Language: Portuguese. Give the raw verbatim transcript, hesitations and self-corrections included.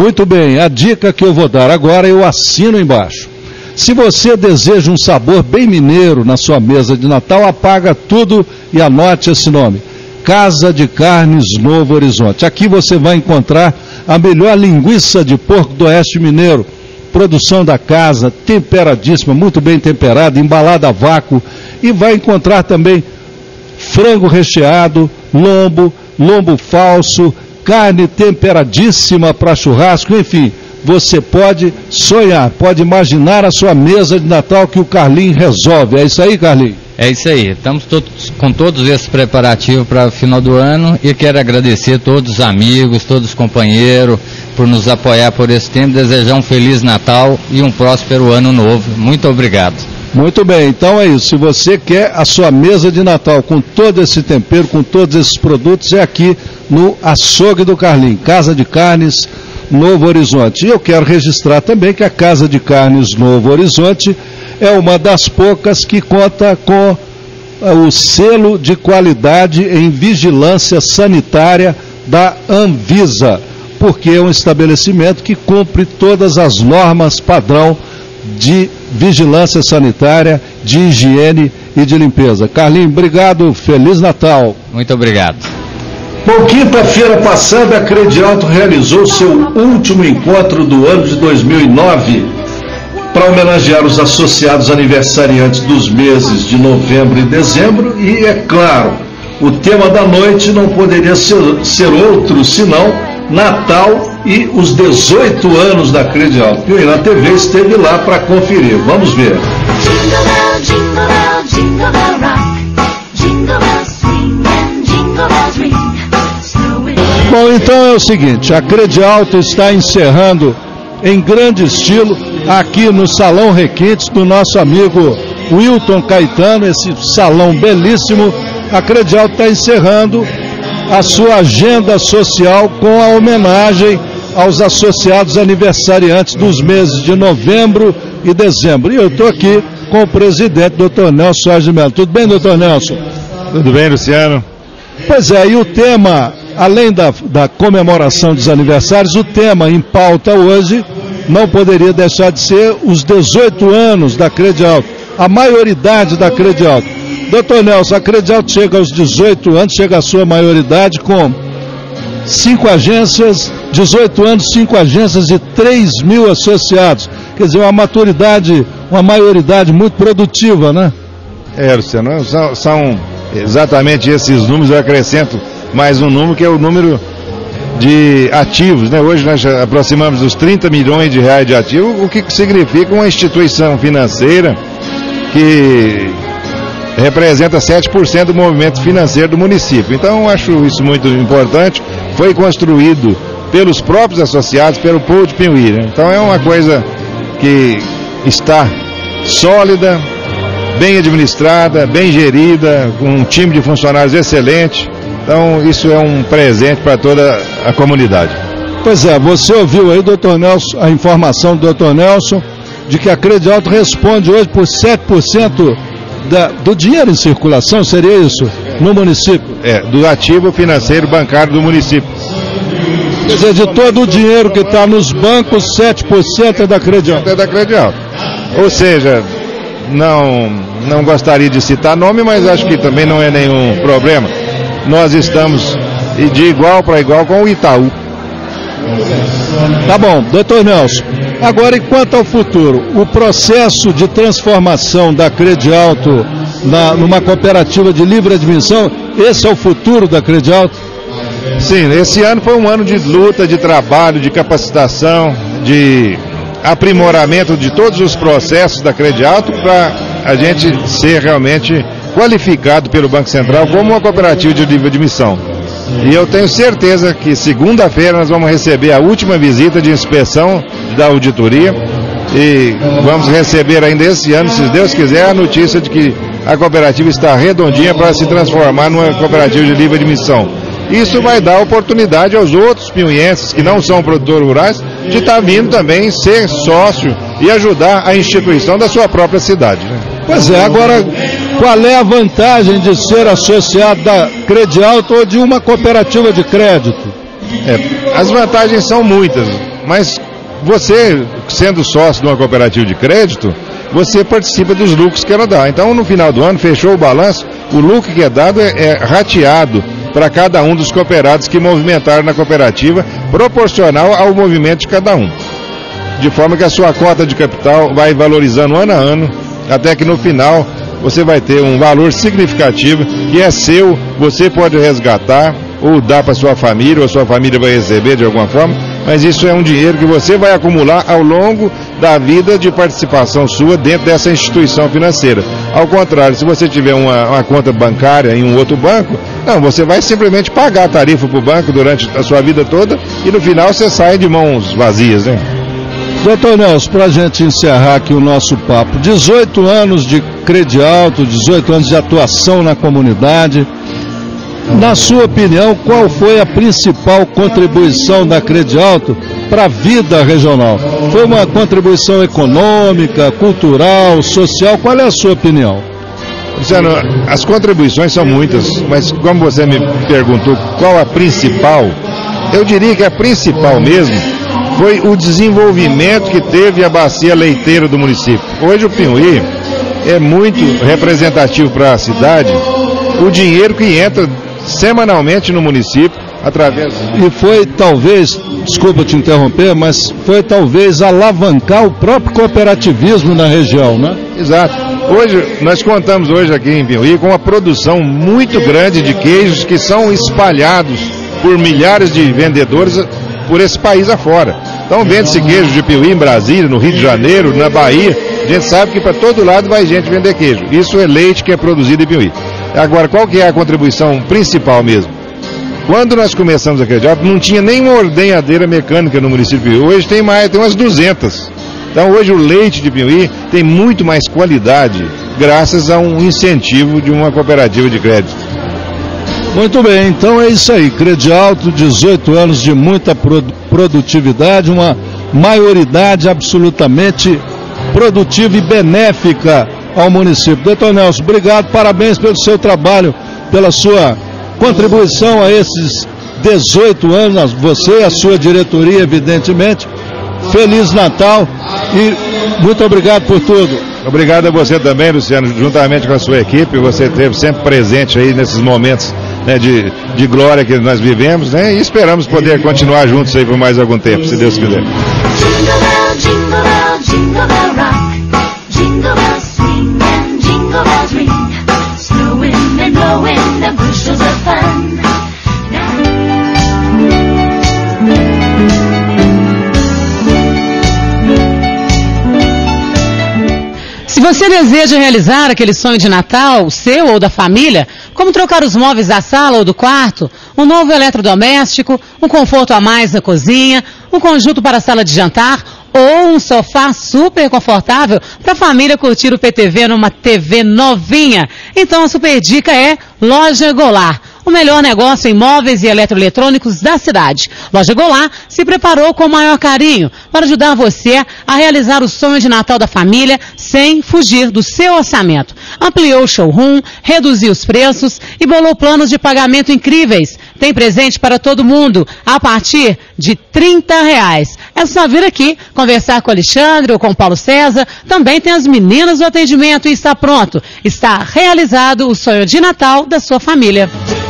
Muito bem, a dica que eu vou dar agora eu assino embaixo. Se você deseja um sabor bem mineiro na sua mesa de Natal, apaga tudo e anote esse nome. Casa de Carnes Novo Horizonte. Aqui você vai encontrar a melhor linguiça de porco do Oeste Mineiro. Produção da casa, temperadíssima, muito bem temperada, embalada a vácuo. E vai encontrar também frango recheado, lombo, lombo falso, carne temperadíssima para churrasco, enfim. Você pode sonhar, pode imaginar a sua mesa de Natal que o Carlinho resolve. É isso aí, Carlinho? É isso aí. Estamos todos, com todos esses preparativos para o final do ano e quero agradecer a todos os amigos, todos os companheiros por nos apoiar por esse tempo, desejar um Feliz Natal e um próspero Ano Novo. Muito obrigado. Muito bem, então é isso. Se você quer a sua mesa de Natal com todo esse tempero, com todos esses produtos, é aqui no Açougue do Carlinho, Casa de Carnes Novo Horizonte. E eu quero registrar também que a Casa de Carnes Novo Horizonte é uma das poucas que conta com uh, o selo de qualidade em vigilância sanitária da Anvisa, porque é um estabelecimento que cumpre todas as normas padrão de vigilância sanitária, de higiene e de limpeza. Carlinhos, obrigado, Feliz Natal. Muito obrigado. Bom, quinta-feira passada, a Credialto realizou seu último encontro do ano de dois mil e nove para homenagear os associados aniversariantes dos meses de novembro e dezembro e, é claro, o tema da noite não poderia ser, ser outro senão Natal e os dezoito anos da Credialto. E o Na T V esteve lá para conferir. Vamos ver. Jingle bell, jingle bell, jingle bell rock. Jingle bells swing and jingle bells ring. Bom, então é o seguinte, a Credialto está encerrando em grande estilo aqui no Salão Requintes do nosso amigo Wilton Caetano, esse salão belíssimo. A Credialto está encerrando a sua agenda social com a homenagem aos associados aniversariantes dos meses de novembro e dezembro. E eu estou aqui com o presidente, doutor Nelson Soares de Mello. Tudo bem, doutor Nelson? Tudo bem, Luciano? Pois é, e o tema, além da, da comemoração dos aniversários, o tema em pauta hoje não poderia deixar de ser os dezoito anos da Credialto, a maioridade da Credialto. Doutor Nelson, a Credialto chega aos dezoito anos, chega à sua maioridade com cinco agências, dezoito anos, cinco agências e três mil associados. Quer dizer, uma maturidade, uma maioridade muito produtiva, né? É, Luciano, são, são exatamente esses números. Eu acrescento mais um número, que é o número de ativos, né? Hoje nós já aproximamos dos trinta milhões de reais de ativos, o que significa uma instituição financeira que representa sete por cento do movimento financeiro do município. Então eu acho isso muito importante. Foi construído pelos próprios associados, pelo povo de Pinhuí, né? Então é uma coisa que está sólida, bem administrada, bem gerida, com um time de funcionários excelente. Então isso é um presente para toda a comunidade. Pois é, você ouviu aí, doutor Nelson, a informação do doutor Nelson de que a Credialto responde hoje por sete por cento da, do dinheiro em circulação, seria isso, no município? É, do ativo financeiro bancário do município. Quer dizer, de todo o dinheiro que está nos bancos, sete por cento é da Credialto. É da Credialto. Ou seja, não, não gostaria de citar nome, mas acho que também não é nenhum problema. Nós estamos de igual para igual com o Itaú. Tá bom, doutor Nelson. Agora, enquanto ao futuro, o processo de transformação da Credialto na, numa cooperativa de livre admissão, esse é o futuro da Credialto? Sim, esse ano foi um ano de luta, de trabalho, de capacitação, de aprimoramento de todos os processos da Credialto para a gente ser realmente qualificado pelo Banco Central como uma cooperativa de livre admissão. E eu tenho certeza que segunda-feira nós vamos receber a última visita de inspeção da auditoria e vamos receber ainda esse ano, se Deus quiser, a notícia de que a cooperativa está redondinha para se transformar numa cooperativa de livre admissão. Isso vai dar oportunidade aos outros pinhuienses que não são produtores rurais de estar vindo também ser sócio e ajudar a instituição da sua própria cidade, né? Pois é, agora qual é a vantagem de ser associado da Credialto ou de uma cooperativa de crédito? É, as vantagens são muitas. Mas você, sendo sócio de uma cooperativa de crédito, você participa dos lucros que ela dá. Então, no final do ano, fechou o balanço, o lucro que é dado é, é rateado para cada um dos cooperados que movimentaram na cooperativa, proporcional ao movimento de cada um. De forma que a sua cota de capital vai valorizando ano a ano, até que no final você vai ter um valor significativo que é seu, você pode resgatar ou dar para sua família, ou a sua família vai receber de alguma forma, mas isso é um dinheiro que você vai acumular ao longo da vida de participação sua dentro dessa instituição financeira. Ao contrário, se você tiver uma, uma conta bancária em um outro banco, não, você vai simplesmente pagar a tarifa para o banco durante a sua vida toda e no final você sai de mãos vazias, né? Doutor Nelson, para a gente encerrar aqui o nosso papo, dezoito anos de credialto, dezoito anos de atuação na comunidade. Na sua opinião, qual foi a principal contribuição da Credialto para a vida regional? Foi uma contribuição econômica, cultural, social? Qual é a sua opinião? Luciano, as contribuições são muitas, mas como você me perguntou qual a principal, eu diria que a principal mesmo foi o desenvolvimento que teve a bacia leiteira do município. Hoje o Piauí é muito representativo para a cidade, o dinheiro que entra semanalmente no município, através... E foi talvez, desculpa te interromper, mas foi talvez alavancar o próprio cooperativismo na região, né? Exato. Hoje, nós contamos hoje aqui em Piauí com uma produção muito grande de queijos que são espalhados por milhares de vendedores por esse país afora. Então vende-se queijo de Piauí em Brasília, no Rio de Janeiro, na Bahia. A gente sabe que para todo lado vai gente vender queijo. Isso é leite que é produzido em Piauí. Agora, qual que é a contribuição principal mesmo? Quando nós começamos a Credialto, não tinha nenhuma ordenhadeira mecânica no município de Piauí. Hoje tem mais, tem umas duzentas. Então hoje o leite de Piauí tem muito mais qualidade, graças a um incentivo de uma cooperativa de crédito. Muito bem, então é isso aí. Credialto, dezoito anos de muita produtividade, uma maioridade absolutamente produtiva e benéfica ao município. Doutor Nelson, obrigado, parabéns pelo seu trabalho, pela sua contribuição a esses dezoito anos, você e a sua diretoria, evidentemente. Feliz Natal e muito obrigado por tudo. Obrigado a você também, Luciano, juntamente com a sua equipe, você esteve sempre presente aí nesses momentos, né, de, de glória que nós vivemos, né, e esperamos poder continuar juntos aí por mais algum tempo, se Deus quiser. Jingle bell, jingle bell, jingle bell rock, jingle bells swing and jingle bells ring, snowing and blowing the bushels of fun. Se você deseja realizar aquele sonho de Natal, seu ou da família, como trocar os móveis da sala ou do quarto, um novo eletrodoméstico, um conforto a mais na cozinha, um conjunto para a sala de jantar ou um sofá super confortável para a família curtir o P T V numa T V novinha, então a super dica é Loja Goulart. O melhor negócio em móveis e eletroeletrônicos da cidade. Loja Goulart se preparou com o maior carinho para ajudar você a realizar o sonho de Natal da família sem fugir do seu orçamento. Ampliou o showroom, reduziu os preços e bolou planos de pagamento incríveis. Tem presente para todo mundo a partir de trinta reais. É só vir aqui conversar com o Alexandre ou com o Paulo César. Também tem as meninas do atendimento e está pronto. Está realizado o sonho de Natal da sua família.